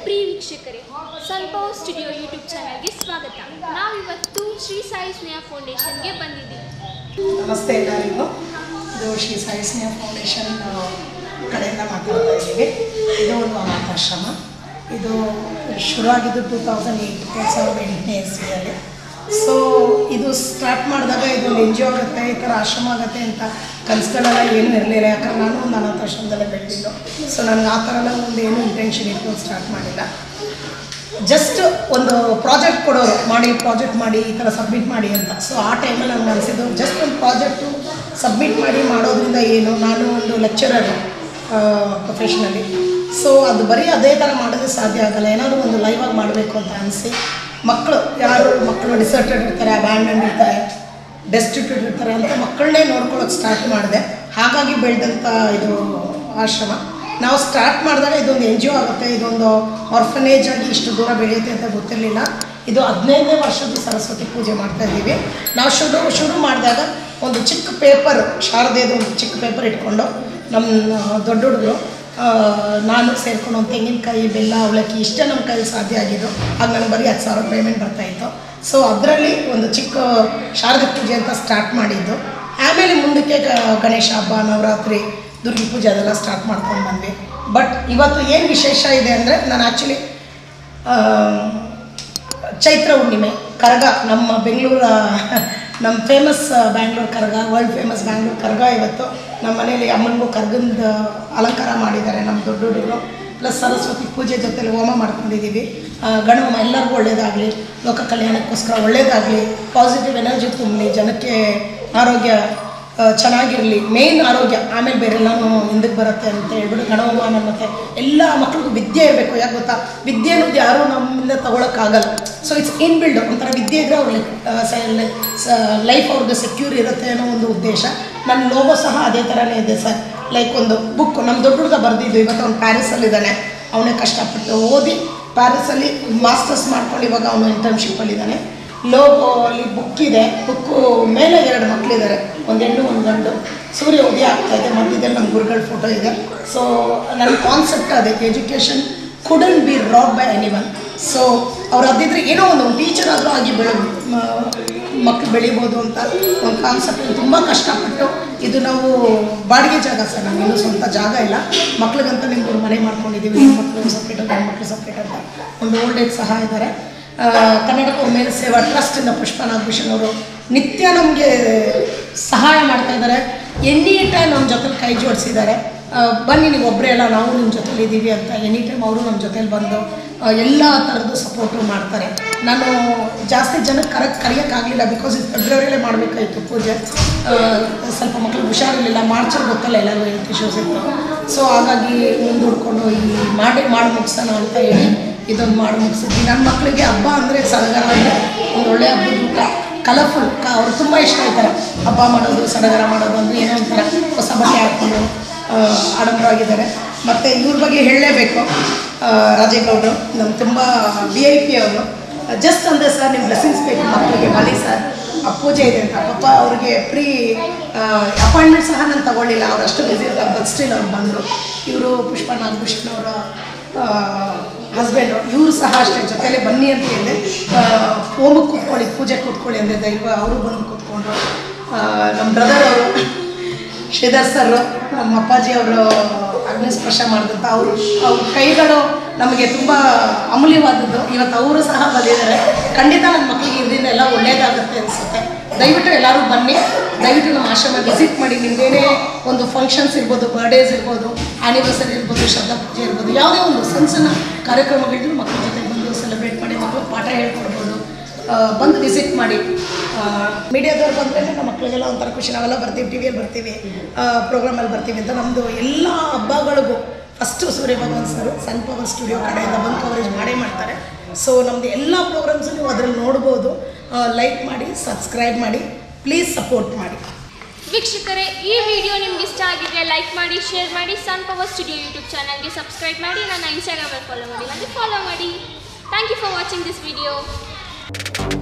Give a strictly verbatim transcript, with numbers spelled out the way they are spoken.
ಪ್ರಿಯ ವೀಕ್ಷಕರೇ, ಸನ್ Power Studio YouTube ಚಾನಲ್ಗೆ ಸ್ವಾಗತ. ನಾವಿವತ್ತು ಶ್ರೀ ಸಾಯಿ ಸ್ನೇಹ ಫೌಂಡೇಶನ್ಗೆ ಬಂದಿದ್ದೀವಿ. ನಮಸ್ತೆ ಎಲ್ಲರಿಗೂ. ಇದು ಶ್ರೀ ಸಾಯಿ ಸ್ನೇಹ ಫೌಂಡೇಶನ್ ಕಡೆಯಿಂದ ಮಾತಾಡ್ತಾ ಇದ್ದೀವಿ. ಇದು ಒಂದು ಅನಾಥಾಶ್ರಮ. ಇದು ಶುರುವಾಗಿದ್ದು ಟೂ ತೌಸಂಡ್ ಏಯ್ಟ್ ಎರಡು ಸಾವಿರದ ಎಂಟನೇ ಇಸ್ವಿಯಲ್ಲಿ. ಸೊ ಇದು ಸ್ಟಾರ್ಟ್ ಮಾಡಿದಾಗ ಇದೊಂದು ಎನ್ ಜಿ ಒ ಆಗುತ್ತೆ, ಈ ಥರ ಆಶ್ರಮ ಆಗುತ್ತೆ ಅಂತ ಕನಸುಗಳೆಲ್ಲ ಏನೂ ಇರಲಿಲ್ಲ. ಯಾಕಂದ್ರೆ ನಾನು ಒಂದು ಅನಾಥಾಶ್ರಮದಲ್ಲೇ ಬೆಳೆದಿದ್ದು. ಸೊ ನನಗೆ ಆ ಥರ ಎಲ್ಲ ಒಂದು ಏನೂ ಇಂಟೆನ್ಷನ್ ಇಟ್ಟು ಸ್ಟಾರ್ಟ್ ಮಾಡಿಲ್ಲ. ಜಸ್ಟ್ ಒಂದು ಪ್ರಾಜೆಕ್ಟ್ ಕೊಡೋರು, ಮಾಡಿ ಪ್ರಾಜೆಕ್ಟ್ ಮಾಡಿ ಈ ಥರ ಸಬ್ಮಿಟ್ ಮಾಡಿ ಅಂತ. ಸೊ ಆ ಟೈಮಲ್ಲಿ ನನಗೆ ಅನಿಸಿದ್ದು ಜಸ್ಟ್ ಒಂದು ಪ್ರಾಜೆಕ್ಟು ಸಬ್ಮಿಟ್ ಮಾಡಿ ಮಾಡೋದ್ರಿಂದ ಏನು, ನಾನು ಒಂದು ಲೆಕ್ಚರರ್ ಪ್ರೊಫೆಷ್ನಲಿ. ಸೊ ಅದು ಬರೀ ಅದೇ ಥರ ಮಾಡೋದು ಸಾಧ್ಯ ಆಗಲ್ಲ. ಏನಾದರೂ ಒಂದು ಲೈವ್ ಆಗಿ ಮಾಡಬೇಕು ಅಂತ ಅನಿಸಿ, ಮಕ್ಕಳು ಯಾರು ಮಕ್ಕಳು ಡಿಸರ್ಟೆಡ್ ಇರ್ತಾರೆ, ಅಬ್ಯಾಂಡನ್ ಇರ್ತಾರೆ, ಡೆಸ್ಟಿಟ್ಯೂಟ್ ಇರ್ತಾರೆ ಅಂತ ಮಕ್ಕಳನ್ನೇ ನೋಡ್ಕೊಳ್ಳೋಕೆ ಸ್ಟಾರ್ಟ್ ಮಾಡಿದೆ. ಹಾಗಾಗಿ ಬೆಳೆದಂಥ ಇದು ಆಶ್ರಮ. ನಾವು ಸ್ಟಾರ್ಟ್ ಮಾಡಿದಾಗ ಇದೊಂದು ಎನ್ ಜಿ ಒ ಆಗುತ್ತೆ, ಇದೊಂದು ಆರ್ಫನೇಜ್ ಆಗಿ ಇಷ್ಟು ದೂರ ಬೆಳೆಯುತ್ತೆ ಅಂತ ಗೊತ್ತಿರಲಿಲ್ಲ. ಇದು ಹದಿನೈದನೇ ವರ್ಷದ ಸರಸ್ವತಿ ಪೂಜೆ ಮಾಡ್ತಾಯಿದ್ದೀವಿ. ನಾವು ಶುರು ಶುರು ಮಾಡಿದಾಗ ಒಂದು ಚಿಕ್ಕ ಪೇಪರ್, ಶಾರದೇದು ಒಂದು ಚಿಕ್ಕ ಪೇಪರ್ ಇಟ್ಕೊಂಡು ನಮ್ಮ ದೊಡ್ಡ ಹುಡುಗರು ನಾನು ಸೇರ್ಕೊಂಡು ಒಂದು ತೆಂಗಿನಕಾಯಿ, ಬೆಲ್ಲ, ಅವಲಕ್ಕಿ ಇಷ್ಟೇ ನಮ್ಮ ಕೈಯಲ್ಲಿ ಸಾಧ್ಯ ಆಗಿದ್ದು. ಆಗ ನನಗೆ ಬರೀ ಹತ್ತು ಸಾವಿರ ಪೇಮೆಂಟ್ ಬರ್ತಾಯಿತ್ತು. ಸೊ ಅದರಲ್ಲಿ ಒಂದು ಚಿಕ್ಕ ಶಾರದೆ ಪೂಜೆ ಅಂತ ಸ್ಟಾರ್ಟ್ ಮಾಡಿದ್ದು. ಆಮೇಲೆ ಮುಂದಕ್ಕೆ ಗಣೇಶ ಹಬ್ಬ, ನವರಾತ್ರಿ, ದುರ್ಗಿ ಪೂಜೆ ಅದೆಲ್ಲ ಸ್ಟಾರ್ಟ್ ಮಾಡ್ಕೊಂಡು ಬಂದ್ವಿ. ಬಟ್ ಇವತ್ತು ಏನು ವಿಶೇಷ ಇದೆ ಅಂದರೆ, ನಾನು ಆ್ಯಕ್ಚುಲಿ ಚೈತ್ರ ಹುಣ್ಣಿಮೆ ಕರಗ, ನಮ್ಮ ಬೆಂಗಳೂರ ನಮ್ಮ famous Bangalore Karaga, world famous Bangalore Karaga ಇವತ್ತು ನಮ್ಮ ಮನೇಲಿ ಅಮ್ಮನಿಗೂ ಕರ್ಗಂದು ಅಲಂಕಾರ ಮಾಡಿದ್ದಾರೆ ನಮ್ಮ ದೊಡ್ಡ ಹುಡುಗರು. ಪ್ಲಸ್ ಸರಸ್ವತಿ ಪೂಜೆ ಜೊತೆಲಿ ಹೋಮ ಮಾಡ್ಕೊಂಡಿದ್ದೀವಿ. ಗಣಹೋಮ ಎಲ್ಲರಿಗೂ ಒಳ್ಳೆಯದಾಗಲಿ, ಲೋಕ ಕಲ್ಯಾಣಕ್ಕೋಸ್ಕರ ಒಳ್ಳೆಯದಾಗಲಿ, ಪಾಸಿಟಿವ್ ಎನರ್ಜಿ ತುಂಬಲಿ, ಜನಕ್ಕೆ ಆರೋಗ್ಯ ಚೆನ್ನಾಗಿರಲಿ, ಮೇಯ್ನ್ ಆರೋಗ್ಯ, ಆಮೇಲೆ ಬೇರೆಲ್ಲನೂ ಹಿಂದಕ್ಕೆ ಬರುತ್ತೆ ಅಂತ ಹೇಳ್ಬಿಟ್ಟು ಗಣಹೋಮ. ಮತ್ತು ಎಲ್ಲ ಮಕ್ಳಿಗೂ ವಿದ್ಯೆ ಇರಬೇಕು. ಯಾಕೆ ಗೊತ್ತಾ, ವಿದ್ಯೆ ಅನ್ನೋದು ಯಾರೂ ನಮ್ಮಿಂದ ತೊಗೊಳಕ್ಕಾಗಲ್ಲ. So it's in build. ಒಂಥರ ವಿದ್ಯೆ ಇದ್ದರೆ ಅವ್ರಿಗೆ ಲೈಫ್ ಅವ್ರಿಗೆ ಸೆಕ್ಯೂರ್ ಇರುತ್ತೆ ಅನ್ನೋ ಒಂದು ಉದ್ದೇಶ. ನನ್ನ ಲೋಗೋ ಸಹ ಅದೇ ಥರನೇ ಇದೆ ಸರ್. ಲೈಕ್ ಒಂದು ಬುಕ್ ನಮ್ಮ ದೊಡ್ಡ ಹುಡುಗ ಬರೆದಿದ್ದು, ಇವತ್ತು ಅವ್ನು ಪ್ಯಾರಿಸಲ್ಲಿದ್ದಾನೆ. ಅವನೇ ಕಷ್ಟಪಟ್ಟು ಓದಿ ಪ್ಯಾರಿಸಲ್ಲಿ ಮಾಸ್ಟರ್ಸ್ ಮಾಡ್ಕೊಂಡು ಇವಾಗ ಅವನು ಇಂಟರ್ನ್ಶಿಪ್ಪಲ್ಲಿದ್ದಾನೆ. ಲೋಗೋ ಅಲ್ಲಿ ಬುಕ್ ಇದೆ. ಬುಕ್ಕು ಮೇಲೆ ಎರಡು ಮಕ್ಕಳಿದ್ದಾರೆ, ಒಂದು ಹೆಣ್ಣು ಒಂದು ಗಂಡು. ಸೂರ್ಯ ಉದಯ ಆಗ್ತಾಯಿದೆ, ಮಧ್ಯದಲ್ಲಿ ನಮ್ಮ ಗುರುಗಳ ಫೋಟೋ ಇದೆ. ಸೊ ನನ್ನ ಕಾನ್ಸೆಪ್ಟ್ ಅದೇ, education couldn't be rob by anyone. So ಅವ್ರು ಅದಿದ್ರೆ ಏನೋ ಒಂದು ಟೀಚರ್ ಆದರೂ ಆಗಿ ಬೆಳೆ ಮಕ್ಕಳು ಬೆಳಿಬೋದು ಅಂತ ಒಂದು ಕಾನ್ಸೆಪ್ಟ್. ತುಂಬ ಕಷ್ಟಪಟ್ಟು ಇದು ನಾವು ಬಾಡಿಗೆ ಜಾಗ ಸರ್, ನಮಗಿನ್ನೂ ಸ್ವಂತ ಜಾಗ ಇಲ್ಲ. ಮಕ್ಳಿಗಂತ ನಿಮ್ಗೆ ಮನೆ ಮಾಡ್ಕೊಂಡಿದ್ದೀವಿ. ಮಕ್ಕಳು ಸಪ್ರೇಟ್, ಗಂಡು ಮಕ್ಕಳು ಸಪ್ರೇಟ್ ಅಂತ ಒಂದು ಓಲ್ಡ್ ಏಜ್ ಸಹ ಇದ್ದಾರೆ. ಕರ್ನಾಟಕ ವುಮೆನ್ಸ್ ಸೇವಾ ಟ್ರಸ್ಟಿಂದ ಪುಷ್ಪನಾಗಭೂಷಣ್ ಅವರು ನಿತ್ಯ ನಮಗೆ ಸಹಾಯ ಮಾಡ್ತಾ ಇದ್ದಾರೆ. ಎನಿ ಟೈಮ್ ನಮ್ಮ ಜೊತೆಲಿ ಕೈ ಜೋಡಿಸಿದ್ದಾರೆ. ಬನ್ನಿ ನೀವು ಒಬ್ಬರೇ ಅಲ್ಲ, ನಾವು ನಿಮ್ಮ ಜೊತೆಲಿ ಇದ್ದೀವಿ ಅಂತ ಎನಿ ಟೈಮ್ ಅವರು ನಮ್ಮ ಜೊತೆಲಿ ಬಂದು ಎಲ್ಲ ಥರದ್ದು ಸಪೋರ್ಟು ಮಾಡ್ತಾರೆ. ನಾನು ಜಾಸ್ತಿ ಜನಕ್ಕೆ ಕರೆಕ್ಟ್ ಕರೆಯೋಕ್ಕಾಗಲಿಲ್ಲ, ಬಿಕಾಸ್ ಇದು ಫೆಬ್ರವರಿಯಲ್ಲೇ ಮಾಡಬೇಕಾಯಿತು ಪೂಜೆ. ಸ್ವಲ್ಪ ಮಕ್ಕಳು ಹುಷಾರಿರಲಿಲ್ಲ, ಮಾರ್ಚಲ್ಲಿ ಗೊತ್ತಲ್ಲ ಎಲ್ಲರೂ ಹೆಲ್ತ್ ಇಶ್ಯೂಸ್ ಇತ್ತು. ಸೊ ಹಾಗಾಗಿ ಮುಂದೂಡ್ಕೊಂಡು ಈ ಮಾಡಿ ಮಾಡಿ ಮುಗಿಸೋಣ ಅಂತ ಹೇಳಿ ಇದೊಂದು ಮಾಡಿ ಮುಗಿಸಿದ್ವಿ. ನನ್ನ ಮಕ್ಕಳಿಗೆ ಹಬ್ಬ ಅಂದರೆ ಸಡಗರ ಅಂದರೆ ಒಂದು ಒಳ್ಳೆಯ ಹಬ್ಬದ ಊಟ, ಕಲರ್ಫುಲ್. ಕ ಅವ್ರು ತುಂಬ ಇಷ್ಟ ಆಯ್ತಾರೆ ಹಬ್ಬ ಮಾಡೋದು, ಸಡಗರ ಮಾಡೋದು ಅಂದರೆ ಏನೋ ಒಂಥರ ಹೊಸ ಬಟ್ಟೆ ಹಾಕ್ಕೊಂಡು ಆಡಂಬರವಾಗಿದ್ದಾರೆ. ಮತ್ತು ಇವ್ರ ಬಗ್ಗೆ ಹೇಳಲೇಬೇಕು, ರಾಜೇ ಗೌಡರು ನಮ್ಮ ತುಂಬ ವಿ ಐ ಪಿ ಅವರು. ಜಸ್ಟ್ ಅಂದರೆ ಸರ್ ನಿಮ್ಮ ಬ್ಲೆಸ್ಸಿಂಗ್ಸ್ ಬೇಕು ಮಕ್ಕಳಿಗೆ, ಬನ್ನಿ ಸರ್ ಆ ಪೂಜೆ ಇದೆ ಅಂತ. ಪಾಪ ಅವ್ರಿಗೆ ಪ್ರೀ ಅಪಾಯಿಂಟ್ಮೆಂಟ್ ಸಹ ನಾನು ತಗೊಳ್ಳಿಲ್ಲ, ಅವ್ರು ಅಷ್ಟು ಬಿಸಿ ಇರ್ತಾರೆ. ಬಟ್ ಸ್ಟಿಲ್ ಅವ್ರು ಬಂದರು. ಇವರು ಪುಷ್ಪನಾಗಭೂಷಣ್ ಅವರ ಹಸ್ಬೆಂಡು, ಇವರು ಸಹ ಅಷ್ಟೇ ಜೊತೆಲೇ ಬನ್ನಿ ಅಂತ ಹೇಳಿದೆ. ಹೋಮಕ್ಕೆ ಕೂತ್ಕೊಳ್ಳಿ, ಪೂಜೆ ಕೂತ್ಕೊಳ್ಳಿ ಅಂದರೆ ದೈವ ಅವರು ಬಂದು ಕೂತ್ಕೊಂಡ್ರು. ನಮ್ಮ ಬ್ರದರ್ ಅವರು ಶ್ರೀಧರ್ ಸರ್, ನಮ್ಮ ಅಪ್ಪಾಜಿ ಅವರು ಅಗ್ನಿಸ್ಪರ್ಶ ಮಾಡಿದಂಥ ಅವರು ಅವ್ರ ಕೈಗಳು ನಮಗೆ ತುಂಬ ಅಮೂಲ್ಯವಾದದ್ದು. ಇವತ್ತು ಅವರು ಸಹ ಬಂದಿದ್ದಾರೆ. ಖಂಡಿತ ನನ್ನ ಮಕ್ಕಳಿಗೆ ಇದರಿಂದ ಎಲ್ಲ ಒಳ್ಳೆಯದಾಗುತ್ತೆ ಅನಿಸುತ್ತೆ. ದಯವಿಟ್ಟು ಎಲ್ಲರೂ ಬನ್ನಿ, ದಯವಿಟ್ಟು ನಮ್ಮ ಆಶ್ರಮ ವಿಸಿಟ್ ಮಾಡಿ. ನಿಮ್ಮದೇನೇ ಒಂದು ಫಂಕ್ಷನ್ಸ್ ಇರ್ಬೋದು, ಬರ್ಡೇಸ್ ಇರ್ಬೋದು, ಆ್ಯನಿವರ್ಸರಿ ಇರ್ಬೋದು, ಶ್ರದ್ಧಾ ಪೂಜೆ ಇರ್ಬೋದು, ಯಾವುದೇ ಒಂದು ಸಣ್ಣ ಸಣ್ಣ ಕಾರ್ಯಕ್ರಮಗಳಿದ್ರು ಮಕ್ಕಳ ಜೊತೆ ಬಂದು ಸೆಲೆಬ್ರೇಟ್ ಮಾಡಿ, ಮಕ್ಕಳು ಪಾಠ ಹೇಳ್ಕೊಡ್ಬೋದು. ಬಂದು ವಿಸಿಟ್ ಮಾಡಿ. ಮೀಡಿಯಾದವ್ರು ಬಂದರೆ ನಮ್ಮ ಮಕ್ಕಳಿಗೆಲ್ಲ ಒಂಥರ ಖುಷಿ. ನಾವೆಲ್ಲ ಬರ್ತೀವಿ, ಟಿ ವಿಯಲ್ಲಿ ಬರ್ತೀವಿ, ಪ್ರೋಗ್ರಾಮಲ್ಲಿ ಬರ್ತೀವಿ ಅಂತ. ನಮ್ಮದು ಎಲ್ಲ ಹಬ್ಬಗಳಿಗೂ ಫಸ್ಟು ಸೂರ್ಯ ಭಗವಾನ್ ಸರು ಸನ್ ಪವರ್ ಸ್ಟುಡಿಯೋ ಕಡೆಯಿಂದ ಬಂದು ಕವರೇಜ್ ಮಾಡೇ ಮಾಡ್ತಾರೆ. ಸೊ ನಮ್ಮದು ಎಲ್ಲ ಪ್ರೋಗ್ರಾಮ್ಸು ನೀವು ಅದರಲ್ಲಿ ನೋಡ್ಬೋದು. ಲೈಕ್ ಮಾಡಿ, ಸಬ್ಸ್ಕ್ರೈಬ್ ಮಾಡಿ, ಪ್ಲೀಸ್ ಸಪೋರ್ಟ್ ಮಾಡಿ. ವೀಕ್ಷಕರೇ, ಈ ವಿಡಿಯೋ ನಿಮ್ಗೆ ಇಷ್ಟ ಆಗಿದ್ರೆ ಲೈಕ್ ಮಾಡಿ, ಶೇರ್ ಮಾಡಿ. ಸನ್ ಪವರ್ ಸ್ಟುಡಿಯೋ ಯೂಟ್ಯೂಬ್ ಚಾನಲ್ಗೆ ಸಬ್ಸ್ಕ್ರೈಬ್ ಮಾಡಿ. ನನ್ನ ಇನ್ಸ್ಟಾಗ್ರಾಮಲ್ಲಿ ಫಾಲೋ ಮಾಡಿ, ಅಂದರೆ ಫಾಲೋ ಮಾಡಿ. Thank you for watching this video.